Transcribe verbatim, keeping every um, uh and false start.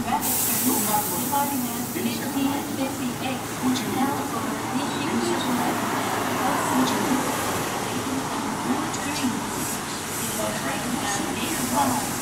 departing at fifteen fifty-eight, bound for Nishikushima, Osu, Street, is operating at eight o'clock.